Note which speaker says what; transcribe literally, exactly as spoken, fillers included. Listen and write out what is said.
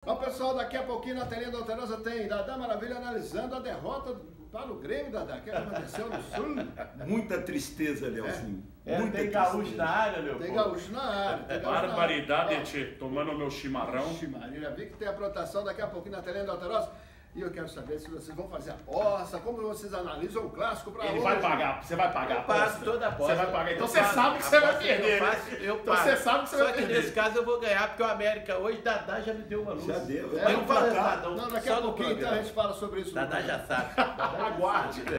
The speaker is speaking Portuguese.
Speaker 1: Ó, pessoal, daqui a pouquinho na telinha da Alterosa tem Dadá Maravilha analisando a derrota para o Grêmio, Dadá. O que aconteceu no Sul?
Speaker 2: Muita tristeza, Leozinho.
Speaker 3: É,
Speaker 2: Muita
Speaker 3: tem
Speaker 2: tristeza.
Speaker 3: gaúcho na área, meu
Speaker 1: Tem
Speaker 3: povo.
Speaker 1: gaúcho na área. Tem gaúcho
Speaker 4: Barbaridade,
Speaker 1: na área.
Speaker 4: tchê, tomando meu chimarrão.
Speaker 1: Ixi, Maria, já vi que tem a protação daqui a pouquinho na telinha da Alterosa. E eu quero saber se vocês vão fazer aposta, como vocês analisam o clássico para hoje.
Speaker 4: Ele vai pagar, você vai pagar a
Speaker 3: Eu passo
Speaker 4: aposta.
Speaker 3: toda a aposta.
Speaker 4: Você vai pagar, então
Speaker 3: Eu
Speaker 4: você
Speaker 3: passo.
Speaker 4: sabe que você vai
Speaker 3: Aposta que
Speaker 4: perder,
Speaker 3: eu
Speaker 4: né?
Speaker 3: faço, eu
Speaker 4: Então
Speaker 3: passo.
Speaker 4: você sabe que você
Speaker 3: Só
Speaker 4: vai
Speaker 3: que
Speaker 4: perder.
Speaker 3: nesse caso eu vou ganhar, porque o América hoje, Dadá já me deu uma luz.
Speaker 2: Já deu.
Speaker 1: É,
Speaker 3: Eu
Speaker 1: não
Speaker 3: não
Speaker 1: fala
Speaker 3: falo
Speaker 1: nada.
Speaker 3: nada,
Speaker 1: Não, daqui
Speaker 3: só
Speaker 1: a
Speaker 3: no
Speaker 1: pouquinho então a
Speaker 3: programa.
Speaker 1: gente fala sobre isso. no
Speaker 3: Dadá
Speaker 1: programa.
Speaker 3: já sabe. Dadá já
Speaker 4: Aguarde.
Speaker 3: sabe.